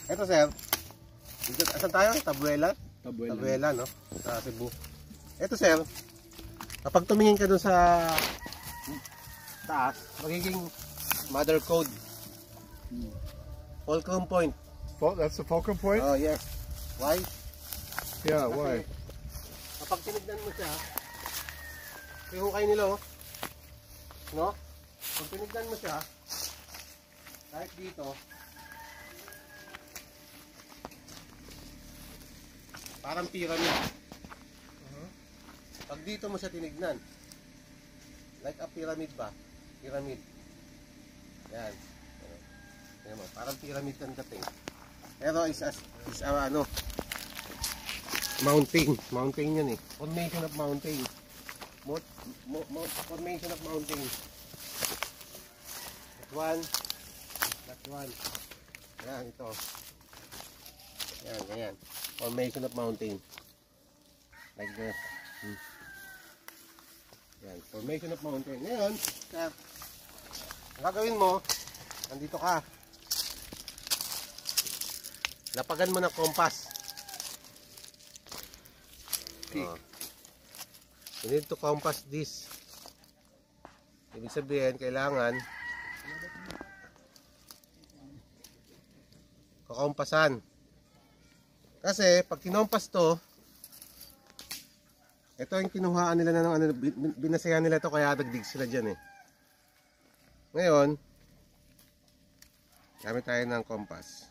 Ito sir. Asan tayo? Tabuela? Tabuela, no? Sa Cebu. Ito sir. Kapag tumingin ka dun sa taas, magiging mother code. Fulcrum point. That's the fulcrum point? Oh yes. Why? Yeah, Kasi, why? kapag tinignan mo siya, hihukay nila oh. No? Pag tinignan mo siya, kahit dito, parang pyramid. Pag dito mo siya tinignan, like a pyramid ba? Pyramid. Yan. Yan mo, parang pyramid ang dating. Pero is ano, mountain. Mountain yan eh. Formation of mountain. Formation of mountain. That one. That one. Yan, ito. Yan, ganyan. Formation of mountain. Like this. Yan, formation of mountain. Ngayon, sir, ang gagawin mo, nandito ka. Lapagan mo ng compass. Oh. You need to compass this. Ibig sabihin, kailangan kukompasan. Kasi, pag kinompas to, ito yung kinuhaan nila na ano, binasayan nila to kaya dagdig sila dyan eh. Ngayon, gamit tayo ng compass.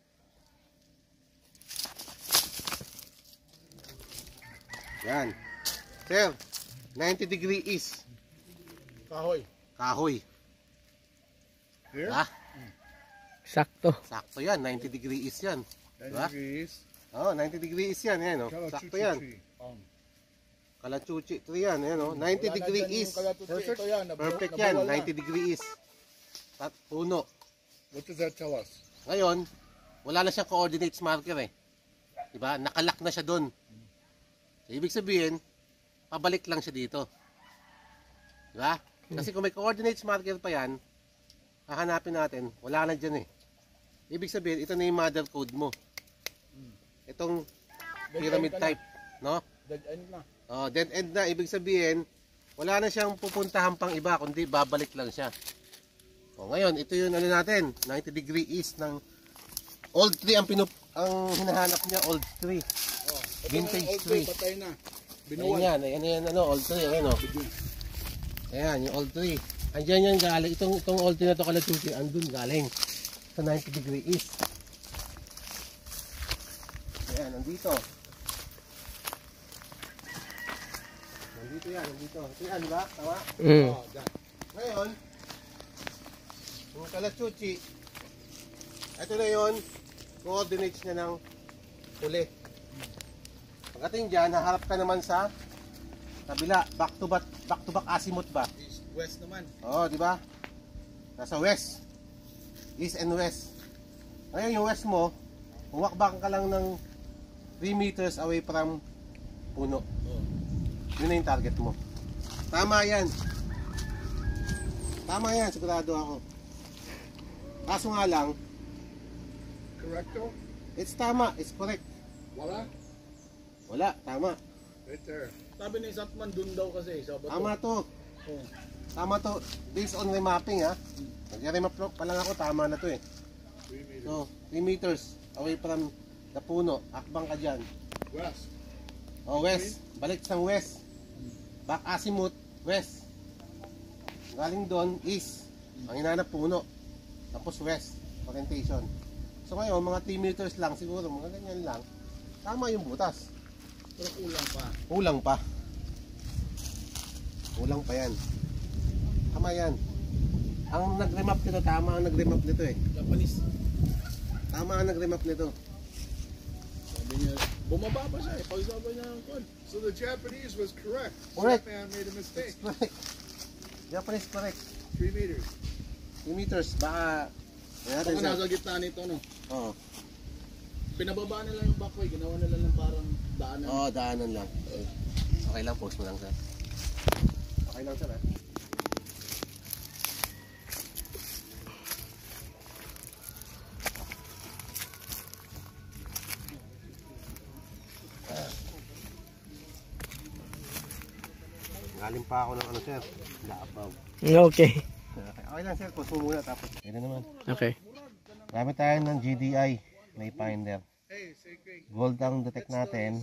Yan. Sir, 90 degree east. Kahoy. Kahoy. Here? Ha? Sakto. Sakto yan, 90 degree east yan. 90 Diba? degrees. Oh, 90 degree east yan, yan oh. Sakto yan. Kalachuchi tree yan, yan oh. 90 degree east. Perfect. Perfect yan, 90 degree east. At puno. What does that tell us? Ngayon, wala na siyang coordinates marker eh. Diba? Nakalak na siya doon. So, ibig sabihin, pabalik lang siya dito. Diba? Kasi kung may coordinates marker pa yan, hahanapin natin, wala na dyan eh. Ibig sabihin, ito na yung mother code mo. Itong pyramid type. No? Dead end na. Oh, dead end na. Ibig sabihin, wala na siyang pupuntahan pang iba, kundi babalik lang siya. O, ngayon, ito yung ano natin, 90 degree east ng old tree ang hinahanap niya, old tree. Vintage tree. Patay na. Ayan yan, ayan yan, ano, old tree, ayan o. Ayan, yung old tree. Andiyan yan galing, itong old tree na to Kalachuchi, andun galing. Sa 90 degree east. Ayan, nandito. Nandito yan, nandito. Ito yan, di ba? Tama? Oh, dyan. Ngayon, yung Kalachuchi, ito na yun, coordinates niya ng huli. Pagdating dyan, haharap ka naman sa kabila, back to back azimuth ba? East, west naman. Oo, di ba? Nasa west. East and west. Ngayon yung west mo, humakbang ka lang ng 3 meters away from puno. Yun na yung target mo. Tama yan. Tama yan, sigurado ako. Kaso nga lang, Correcto? it's tama, it's correct. Wala? Wala, tama. Right there. Sabi ni Satman dun daw kasi sa bato. Tama to. Oh. Tama to. Based on remapping ha. Nag-remap pa lang ako, tama na to eh. 3 meters. So, 3 meters away from the puno. Akbang ka dyan. West. O, west. Balik sa west. Back azimuth, west. Galing doon, east. Ang hinanap puno. Tapos west. Orientation. So ngayon, mga 3 meters lang siguro. Mga ganyan lang. Tama yung butas. Pero kulang pa. Kulang pa. Kulang pa yan. Tama yan. Ang nag-remap nito, tama ang nag-remap nito eh. Japanese. Tama ang nag-remap nito. Sabi niya, bumaba pa siya eh. Pag-sabi niya ng kon. So the Japanese was correct. Correct. Japan made a mistake. Correct. Japanese correct. 3 meters. 3 meters. Baka... Baka nasa gitna nito no. Oo. Pinababa nila yung backway. Ginawa nila ng parang daanan. Oo, daanan lang. Okay lang, post mo lang sir. Okay lang sir eh. Galing pa ako ng ano sir, Laabaw. Okay. Okay lang sir, pause mo muna tapos. Pwede naman. Okay. Gamit tayo ng GDI, may finder. Gold ang detect natin.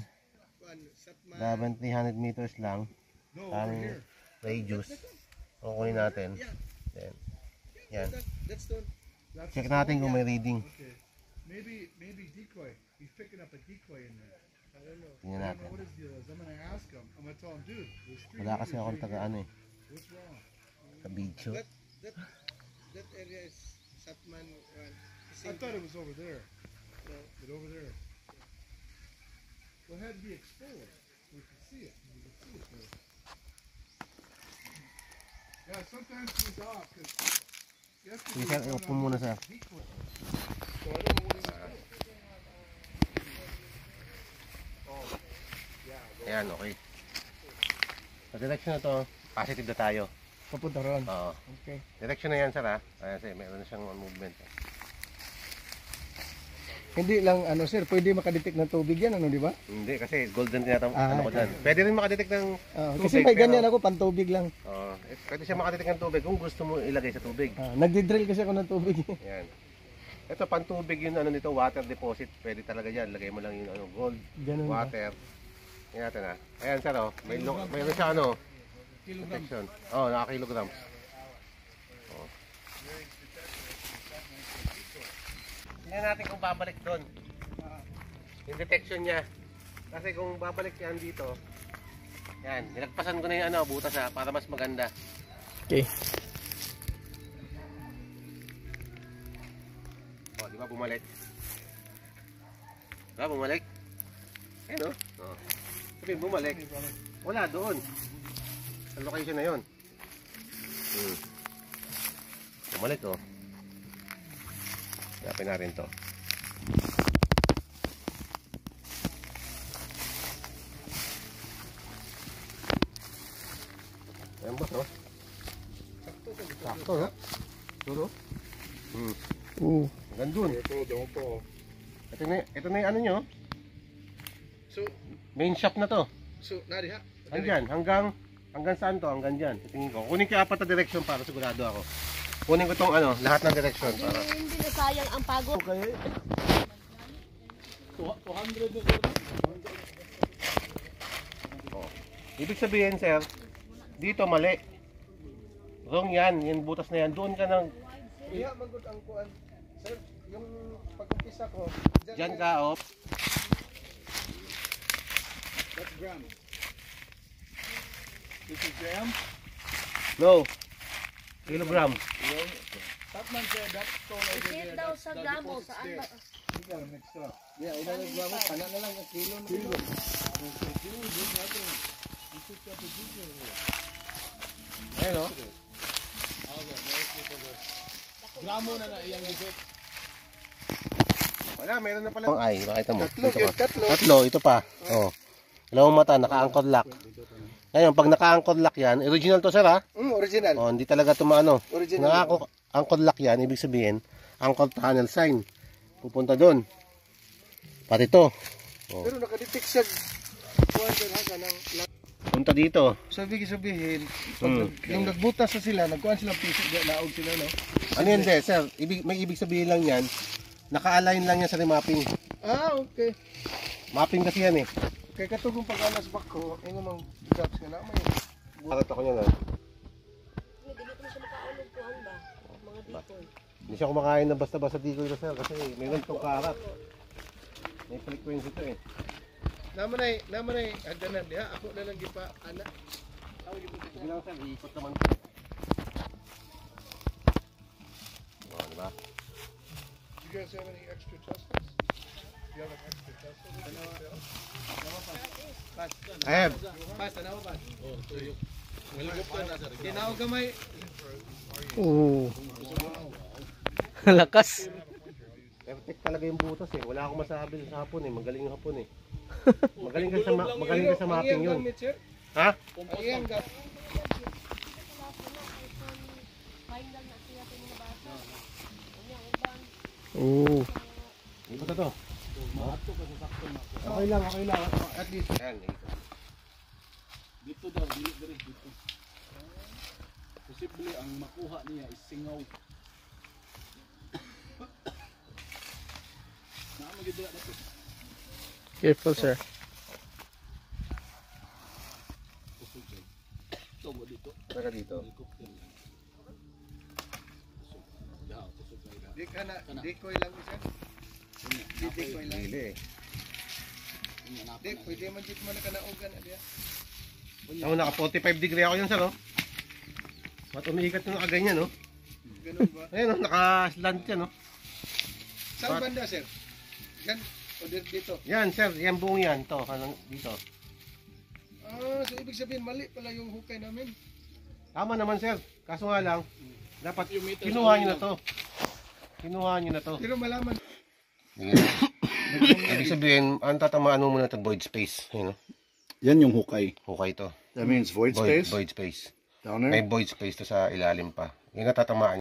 300 meters lang. Ang radius. Kukunin natin. Then, yan. Check natin kung may reading. Maybe decoy. He's picking up a decoy in there. I don't know. Tingnan natin. What his deal is. I'm gonna ask him. I'm gonna tell him, dude, there's three. Wala kasi akong taga ano eh. What's wrong? Sa video. That area is Satman. I thought it was over there. But over there. Well, it had to be exposed. We could see it. We could see it there. Yeah, sometimes he's off because Sige sir, upo muna sir. decoy. So I don't know what he was doing. Ayan, okay. Sa direction na to, positive na tayo. Papunta ron. Oo. Okay. Direction na yan sir ha. Ayan sir, meron na siyang movement. Hindi lang ano sir, pwede makadetect ng tubig yan ano, di ba? Hindi, kasi golden tinatawag Ah, ano ko dyan. Pwede rin makadetect ng tubig. Kasi may ganyan ako, pantubig lang. Pwede siya makadetect ng tubig kung gusto mo ilagay sa tubig. Nagdi-drill kasi ako ng tubig. Yan. Ito pantubig yun ano nito, water deposit. Pwede talaga yan. Lagay mo lang yung ano, gold, Ganun ba? water. Yan natin ha. Ayan sir oh. Mayroon siya ano. Detection. Oh, naka-kilograms. Oh. Tingnan natin kung babalik doon. Yung detection niya. Kasi kung babalik yan dito, yan, nilagpasan ko na yung ano, butas ha, para mas maganda. Okay. Oh, di ba bumalik? Di ba bumalik? Ayun oh. Oh. Sabi bumalik. Wala doon. Sa location na yun. Bumalik oh. Yapin natin to. Ayan ba to? Sakto no? Duro? Hanggang dun. Don't fall. Ito na yung ano nyo. So, Main shop na to. Nadia, Andyan, hanggang saan to? Hanggang dyan. Tingin ko. Kunin ko yung apat na direction para sigurado ako. Kunin ko tong ano, lahat ng direction para. Hindi na sayang ang pagod. Okay. 200 na sir. Oh. Ibig sabihin, sir, dito mali. Wrong yan, yung butas na yan. Doon ka nang Iya, magod ang kuan. Sir, yung pag-umpisa ko, dyan ka, oh. That's gram. This is gram. No. Kilogram. Tatman sir, that's stone over Isin there. daw sa gramo. Saan ba? yeah, ilalagwa mo, pana na lang ang kilo na kilo. Ayun, oh. Gramo na iyang gigit. Wala, meron na pala. Ay, makita mo. Tatlo, Dito yun, pa. tatlo. Tatlo, ito pa. Oh. Dalawang mata, naka-anchor lock. Ngayon, pag naka-anchor lock yan, original to sir ha? Original. Oh, hindi talaga tumano. Original. Naka-anchor lock yan, ibig sabihin, anchor tunnel sign. Pupunta doon. Pati to. Oh. Pero nakadetect siya. Kuan din hanga ng Punta dito. sabihin, pag yung nagbutas sa sila, nagkuhan sila piso, naog sila, no? Ano yan, de, sir? May ibig sabihin lang yan, naka-align lang yan sa remapping. Okay. Mapping kasi yan eh. Kay katugong pag-alas back ko, yung mga drops nga na, may Parang ako niya na. Hindi ko na siya makaulog po ba? Mga dito. Hindi siya kumakain na basta-basta dito sir kasi mayroon itong karat. May frequency ito eh. naman ay hagdanan diha. Ako na lang gipa ana. Sige lang sir, iikot naman. Oh, diba? Do you guys have any extra Teslas? Do you have an extra Tesla? I have. Basta na ba? Oh, tuyo. Helicopter na sir. Ginaw gamay. Oo. Lakas. Perfect talaga yung butas eh. Wala akong masabi sa hapon eh. Magaling yung hapon eh. Magaling ka sa mapping yun. Ha? Ayan, gat. Oo. Ikot na to. Okay lang. At least. Ayan, ikot. Dito daw, dili dito. Posible ang makuha niya is singaw. Naamagid dila dito. Careful, sir. Kusog siya. Tubo dito. Saka dito. Helicopter. Kusog. Daw, kusog siya. Di ka na, decoy lang isa. Di decoy lang. Dili eh. Di, pwede man dito mo na kanaugan. Adiya. Ako naka 45 degree ako yun sir oh. Ba't umiikat yung nakaganyan no? Ganun ba? Ayun oh, naka-slant yan oh. Saan banda, sir? Yan, o dito. Yan sir, yan buong yan. Ito, kanang dito. Ah, so ibig sabihin, mali pala yung hukay namin. Tama naman sir. Kaso nga lang, dapat Yung meters kinuha only nyo na lang. to. Kinuha nyo na to. Pero malaman. Ibig sabihin, ang tatamaan mo muna ito void space. Ayun oh. Yan yung hukay. Hukay to. That means void space Void space. down there. May void space to sa ilalim pa. Yung natatamaan